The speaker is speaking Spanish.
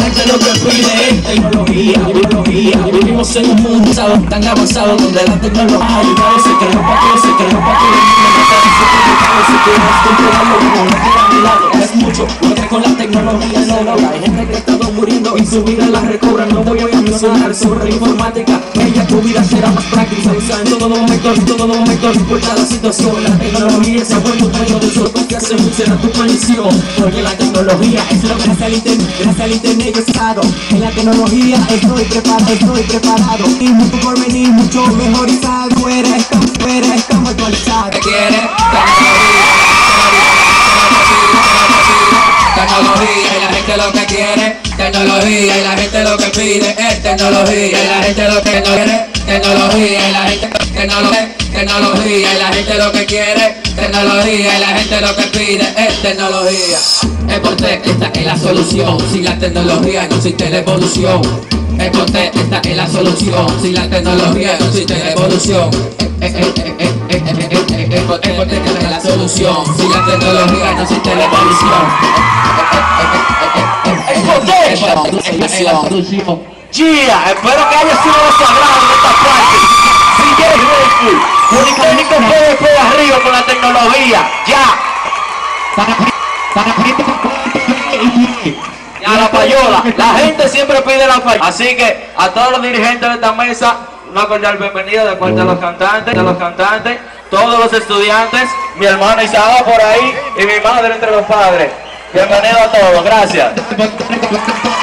gente lo que pide es tecnología, tecnología. Vivimos en un mundo tan avanzado donde la tecnología ha ayudado, se creó para que el mundo no se si quieres controlarlo como no queda a mi lado. Es mucho lo que con la tecnología se logra. Hay gente que ha estado muriendo y su vida la recobra. No voy a mencionar sobre la informática, ella tu vida será más práctica. En todo momento importa la situación. La tecnología se ha vuelto un medio de solo que hace será tu maldición. Porque la tecnología es lo que gracias al internet yo he estado. En la tecnología estoy preparado. Y mucho por venir, mucho mejorizado. Tú eres como actualizado. ¿Qué quieres? Tecnología y la gente lo que quiere, tecnología y la gente lo que pide es tecnología y la gente lo que quiere, tecnología y la gente tecnología y la gente lo que quiere, tecnología y la gente lo que pide es tecnología. Es porque esta es la solución, sin la tecnología no existe la evolución. Es porque esta es la solución, sin la tecnología no existe la evolución. Es porque esta es la solución, sin la tecnología no existe la evolución. Es la solución. Gia, espero que haya sido de su agrado en esta parte. CJ Redfield, Politécnico fue arriba con la tecnología. Ya. A la payola. La gente siempre pide la payola. Así que a todos los dirigentes de esta mesa, una cordial bienvenida de parte de los cantantes, todos los estudiantes, mi hermana Isabel por ahí y mi madre entre los padres. Bienvenido a todos, gracias.